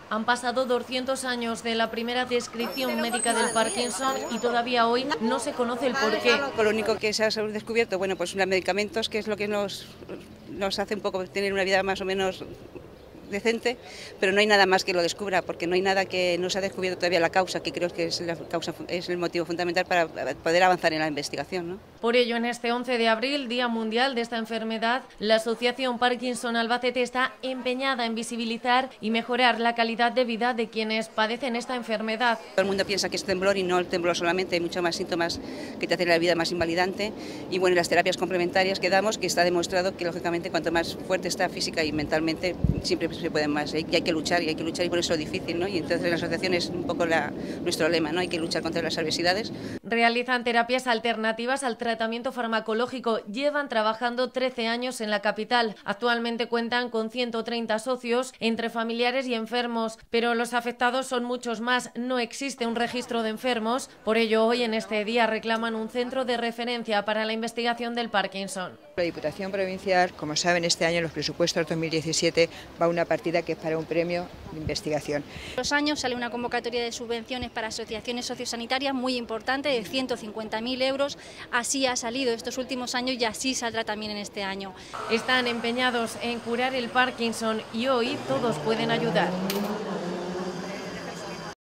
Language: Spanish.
Han pasado 200 años de la primera descripción médica del Parkinson y todavía hoy no se conoce el porqué. Lo único que se ha descubierto, bueno, pues los medicamentos, que es lo que nos hace un poco tener una vida más o menos decente, pero no hay nada más que lo descubra, porque no hay nada que no se ha descubierto todavía la causa, que creo que es la causa, es el motivo fundamental para poder avanzar en la investigación, ¿no? Por ello, en este 11 de abril, Día Mundial de esta enfermedad, la Asociación Parkinson Albacete está empeñada en visibilizar y mejorar la calidad de vida de quienes padecen esta enfermedad. Todo el mundo piensa que es temblor y no el temblor solamente, hay muchos más síntomas que te hacen la vida más invalidante, y bueno, las terapias complementarias que damos, que está demostrado que lógicamente cuanto más fuerte está física y mentalmente, siempre se puede más, y hay que luchar y por eso es difícil, ¿no? Y entonces la asociación es un poco nuestro lema, ¿no? Hay que luchar contra las adversidades. Realizan terapias alternativas al tratamiento farmacológico. Llevan trabajando 13 años en la capital. Actualmente cuentan con 130 socios entre familiares y enfermos, pero los afectados son muchos más. No existe un registro de enfermos. Por ello, hoy en este día reclaman un centro de referencia para la investigación del Parkinson. La Diputación Provincial, como saben, este año en los presupuestos 2017 va una partida que es para un premio de investigación. Los años sale una convocatoria de subvenciones para asociaciones sociosanitarias muy importante de 150.000 euros. Así ha salido estos últimos años y así saldrá también en este año. Están empeñados en curar el Parkinson y hoy todos pueden ayudar.